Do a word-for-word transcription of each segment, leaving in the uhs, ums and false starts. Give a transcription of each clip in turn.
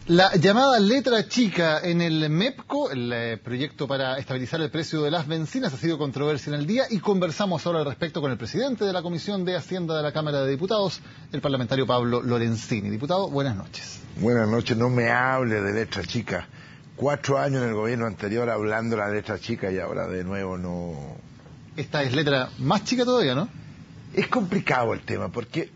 La llamada letra chica en el MEPCO, el eh, proyecto para estabilizar el precio de las bencinas, ha sido controversia en el día y conversamos ahora al respecto con el presidente de la Comisión de Hacienda de la Cámara de Diputados, el parlamentario Pablo Lorenzini. Diputado, buenas noches. Buenas noches, no me hable de letra chica. Cuatro años en el gobierno anterior hablando de la letra chica y ahora de nuevo no... Esta es letra más chica todavía, ¿no? Es complicado el tema porque...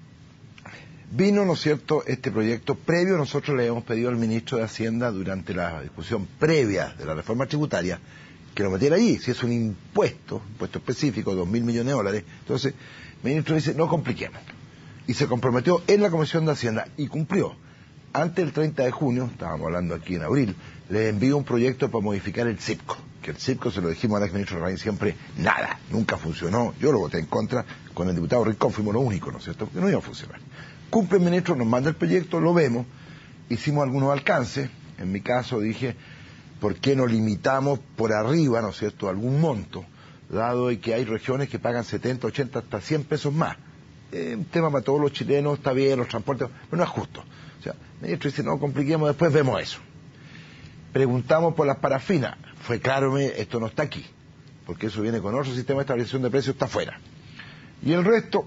Vino, ¿no es cierto?, este proyecto previo. Nosotros le hemos pedido al ministro de Hacienda durante la discusión previa de la reforma tributaria que lo metiera allí. Si es un impuesto, impuesto específico, dos mil millones de dólares, entonces el ministro dice, no compliquemos. Y se comprometió en la Comisión de Hacienda y cumplió. Antes del treinta de junio, estábamos hablando aquí en abril, le envió un proyecto para modificar el CIPCO. Que el CIPCO, se lo dijimos al exministro Larraín siempre, nada, nunca funcionó. Yo lo voté en contra, con el diputado Rincón fuimos los únicos, ¿no es cierto?, que no iba a funcionar. Cumple el ministro, nos manda el proyecto, lo vemos, hicimos algunos alcances. En mi caso dije, ¿por qué no limitamos por arriba, ¿no es cierto?, algún monto, dado que hay regiones que pagan setenta, ochenta, hasta cien pesos más? Eh, un tema para todos los chilenos, está bien, los transportes, pero no es justo. O sea, el ministro dice, no compliquemos, después vemos eso. Preguntamos por las parafinas, fue claro, esto no está aquí, porque eso viene con otro sistema de estabilización de precios, está afuera. Y el resto...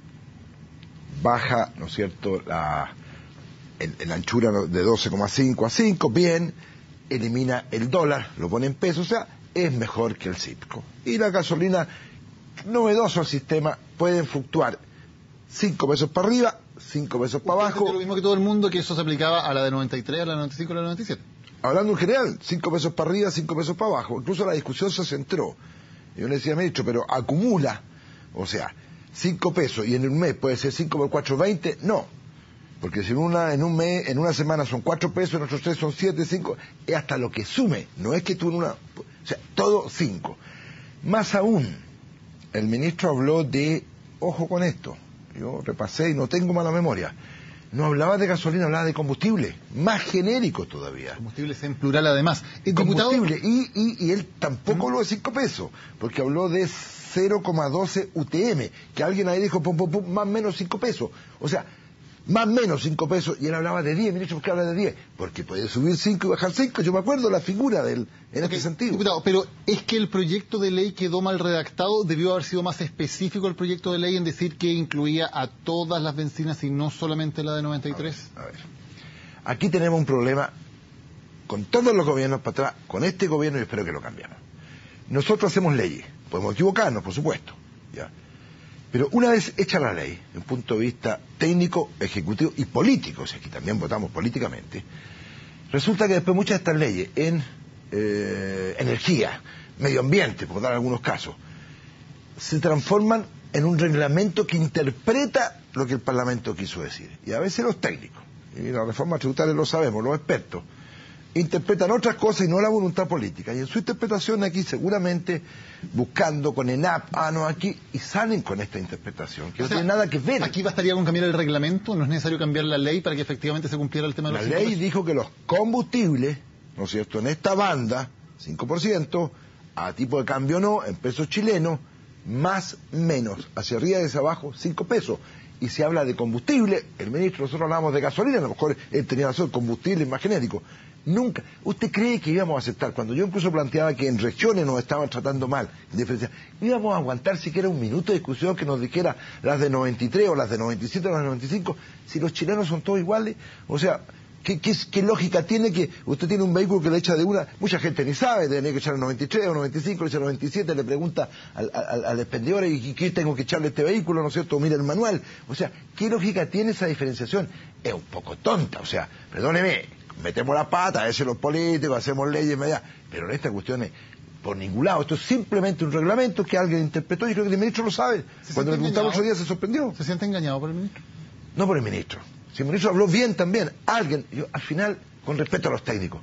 baja, ¿no es cierto?, la, el, el anchura de doce coma cinco a cinco, bien, elimina el dólar, lo pone en pesos, o sea, es mejor que el CIPCO. Y la gasolina, novedoso el sistema, pueden fluctuar cinco pesos para arriba, cinco pesos para abajo. Lo mismo que todo el mundo, que eso se aplicaba a la de noventa y tres, a la de noventa y cinco, a la de noventa y siete. Hablando en general, cinco pesos para arriba, cinco pesos para abajo. Incluso la discusión se centró. Yo le decía al ministro, pero acumula, o sea... cinco pesos, y en un mes puede ser cinco por cuatro, veinte, no. Porque si en una, en un mes, en una semana son cuatro pesos, en otros tres son siete, cinco, es hasta lo que sume, no es que tú en una, o sea, todo cinco. Más aún, el ministro habló de, ojo con esto, yo repasé y no tengo mala memoria, no hablaba de gasolina, hablaba de combustible, más genéricos todavía. Combustibles en plural además. El combustible, y, y, y él tampoco habló de cinco pesos, porque habló de cero coma doce U T M, que alguien ahí dijo, pum, pum, pum, más o menos cinco pesos. O sea, más o menos cinco pesos, y él hablaba de diez, ministro, ¿por qué habla de diez? Porque puede subir cinco y bajar cinco, yo me acuerdo la figura de él, en okay, este sentido. Diputado, pero es que el proyecto de ley quedó mal redactado, debió haber sido más específico el proyecto de ley en decir que incluía a todas las bencinas y no solamente la de noventa y tres. A ver, a ver. Aquí tenemos un problema con todos los gobiernos para atrás, con este gobierno, y espero que lo cambiemos. Nosotros hacemos leyes, podemos equivocarnos, por supuesto, ¿ya? Pero una vez hecha la ley, desde un punto de vista técnico, ejecutivo y político, o sea, aquí también votamos políticamente, resulta que después muchas de estas leyes en eh, energía, medio ambiente, por dar algunos casos, se transforman en un reglamento que interpreta lo que el Parlamento quiso decir. Y a veces los técnicos, y la reforma tributaria lo sabemos, los expertos, interpretan otras cosas y no la voluntad política. Y en su interpretación aquí seguramente buscando con ENAP, ah no, aquí, y salen con esta interpretación, que o no sea, tiene nada que ver. ¿Aquí bastaría con cambiar el reglamento? ¿No es necesario cambiar la ley para que efectivamente se cumpliera el tema de los La ley dijo que los combustibles, ¿no es cierto?, en esta banda, cinco por ciento, a tipo de cambio no, en pesos chilenos, más menos, hacia arriba y hacia abajo, cinco pesos. Y se habla de combustible, el ministro, nosotros hablamos de gasolina, a lo mejor él tenía razón, combustible más genérico. Nunca. ¿Usted cree que íbamos a aceptar? Cuando yo incluso planteaba que en regiones nos estaban tratando mal, íbamos a aguantar siquiera un minuto de discusión que nos dijera las de noventa y tres o las de noventa y siete o las de noventa y cinco, si los chilenos son todos iguales? O sea, ¿qué, qué, qué lógica tiene que usted tiene un vehículo que le echa de una? Mucha gente ni sabe, tiene que echar el noventa y tres o noventa y cinco, le echa el noventa y siete, le pregunta al, al, al expendedor, ¿y qué tengo que echarle a este vehículo? ¿No es cierto? Mira el manual. O sea, ¿qué lógica tiene esa diferenciación? Es un poco tonta, o sea, perdóneme, metemos la pata, a veces los políticos, hacemos leyes, media, pero en esta cuestión es por ningún lado. Esto es simplemente un reglamento que alguien interpretó, y creo que el ministro lo sabe. Cuando le preguntaba el otro día se sorprendió. ¿Se siente engañado por el ministro? No por el ministro. Si el ministro habló bien también, alguien, yo, al final, con respeto a los técnicos,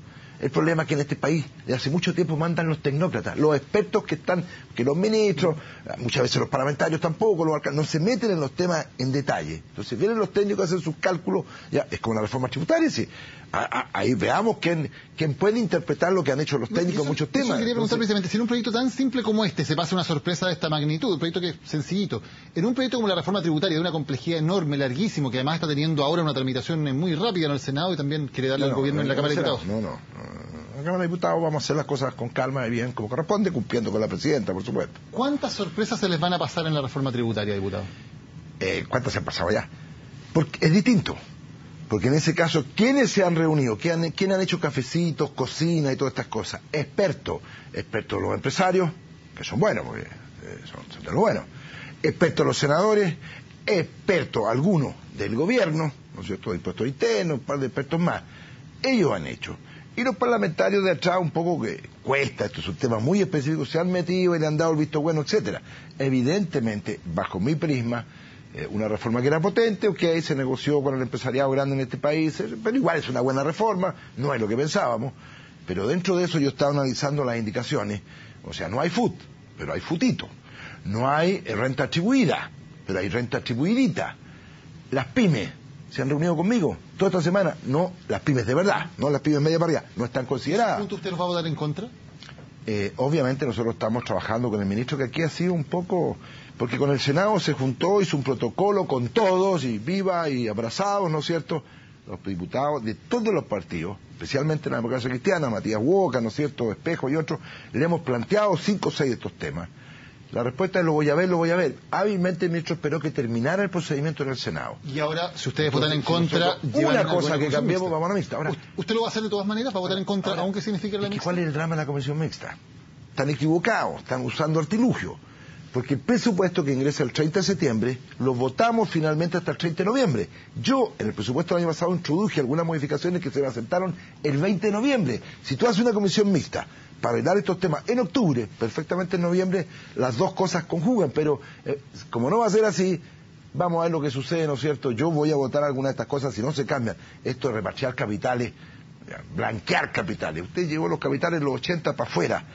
El problema es que en este país de hace mucho tiempo mandan los tecnócratas, los expertos que están, que los ministros, muchas veces los parlamentarios tampoco, los alcaldes, no se meten en los temas en detalle. Entonces vienen los técnicos a hacer sus cálculos, ya es como la reforma tributaria, sí. A, a, ahí veamos quién, quién puede interpretar lo que han hecho los técnicos en muchos temas. Eso quería preguntar Entonces, precisamente, si en un proyecto tan simple como este se pasa una sorpresa de esta magnitud, un proyecto que es sencillito, en un proyecto como la reforma tributaria de una complejidad enorme, larguísimo, que además está teniendo ahora una tramitación muy rápida en el Senado y también quiere darle no, al gobierno no, en la Cámara de Diputados. No, no, no. En la Cámara de Diputados vamos a hacer las cosas con calma y bien como corresponde, cumpliendo con la presidenta, por supuesto. ¿Cuántas sorpresas se les van a pasar en la reforma tributaria, diputado? Eh, ¿Cuántas se han pasado ya? Porque es distinto. Porque en ese caso, ¿quiénes se han reunido? ¿Quiénes han, ¿quién han hecho cafecitos, cocina y todas estas cosas? Expertos. Expertos los empresarios, que son buenos, porque eh, son, son de lo bueno. Expertos los senadores, expertos algunos del gobierno, ¿no es cierto?, de impuestos internos, un par de expertos más. Ellos han hecho. Y los parlamentarios de atrás, un poco que cuesta, esto es un tema muy específico, se han metido y le han dado el visto bueno, etcétera. Evidentemente, bajo mi prisma, una reforma que era potente, ok, se negoció con el empresariado grande en este país, pero igual es una buena reforma, no es lo que pensábamos, pero dentro de eso yo estaba analizando las indicaciones, o sea, no hay F U T, pero hay futito, no hay renta atribuida, pero hay renta atribuidita, las pymes se han reunido conmigo toda esta semana, no las pymes de verdad, no las pymes media para arriba, no están consideradas. ¿En qué punto usted los va a votar en contra? Eh, obviamente nosotros estamos trabajando con el ministro, que aquí ha sido un poco, porque con el Senado se juntó, hizo un protocolo con todos, y viva y abrazados, ¿no es cierto?, los diputados de todos los partidos, especialmente la Democracia Cristiana, Matías Huoca, ¿no es cierto?, Espejo y otros, le hemos planteado cinco o seis de estos temas. La respuesta es lo voy a ver, lo voy a ver. Hábilmente el ministro esperó que terminara el procedimiento en el Senado. Y ahora, si ustedes votan en Entonces, contra... si una cosa que cambiemos, vamos a una mixta. Ahora, ¿usted lo va a hacer de todas maneras para votar en contra, ahora, aunque signifique la es que mixta? ¿cuál es el drama de la comisión mixta? Están equivocados, están usando artilugio. Porque el presupuesto que ingresa el treinta de septiembre lo votamos finalmente hasta el treinta de noviembre. Yo, en el presupuesto del año pasado, introduje algunas modificaciones que se me aceptaron el veinte de noviembre. Si tú haces una comisión mixta para arreglar estos temas en octubre, perfectamente en noviembre, las dos cosas conjugan. Pero eh, como no va a ser así, vamos a ver lo que sucede, ¿no es cierto? Yo voy a votar algunas de estas cosas si no se cambian. Esto de repartir capitales, blanquear capitales. Usted llevó los capitales en los ochenta para afuera,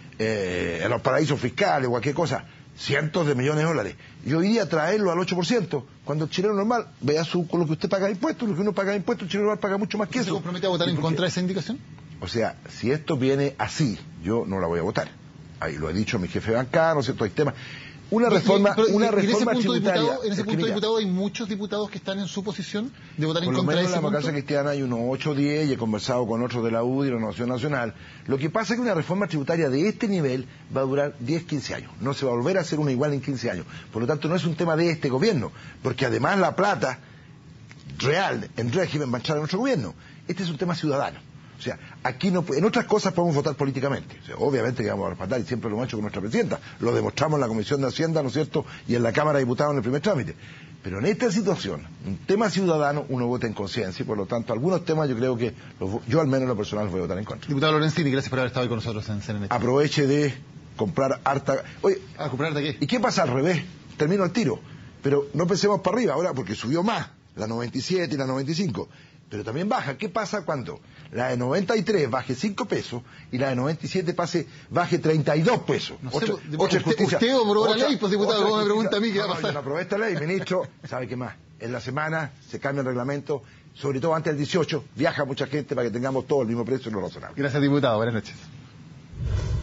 eh, en los paraísos fiscales, cualquier cosa. Cientos de millones de dólares. Yo iría a traerlo al ocho por ciento. Cuando el chileno normal vea su, con lo que usted paga de impuestos, lo que uno paga de impuestos, el chileno normal paga mucho más que eso. ¿Se compromete a votar en contra de esa indicación? O sea, si esto viene así, yo no la voy a votar. Ahí lo he dicho mi jefe de bancada, ¿no es cierto? Hay temas. Una reforma, pero, una en reforma ese punto, tributaria. diputado, en ese punto, mira, diputado, hay muchos diputados que están en su posición de votar en por lo contra menos de en la ese Democracia punto. Cristiana hay unos ocho o diez y he conversado con otros de la U D I y la Renovación Nacional. Lo que pasa es que una reforma tributaria de este nivel va a durar diez, quince años. No se va a volver a hacer una igual en quince años. Por lo tanto, no es un tema de este gobierno, porque además la plata real en régimen va a entrar en nuestro gobierno. Este es un tema ciudadano. O sea, aquí no, en otras cosas podemos votar políticamente. O sea, obviamente que vamos a respaldar, y siempre lo hemos hecho con nuestra presidenta. Lo demostramos en la Comisión de Hacienda, ¿no es cierto?, y en la Cámara de Diputados en el primer trámite. Pero en esta situación, un tema ciudadano, uno vota en conciencia, y por lo tanto, algunos temas yo creo que, los, yo al menos en lo personal voy a votar en contra. Diputado Lorenzini, gracias por haber estado hoy con nosotros en C N N. Aproveche de comprar harta... Oye, ¿a comprar de qué? ¿Y qué pasa al revés? Termino al tiro. Pero no pensemos para arriba ahora, porque subió más, la noventa y siete y la noventa y cinco. Pero también baja. ¿Qué pasa cuando la de noventa y tres baje cinco pesos y la de noventa y siete pase, baje treinta y dos pesos? No otra, sé, otra usted, usted aprobó la ley, pues diputado, ¿cómo me pregunta a mí qué va a pasar? No, yo no aprobé esta ley, ministro. ¿Sabe qué más? En la semana se cambia el reglamento, sobre todo antes del dieciocho, viaja mucha gente para que tengamos todo el mismo precio y no razonable. Gracias, diputado. Buenas noches.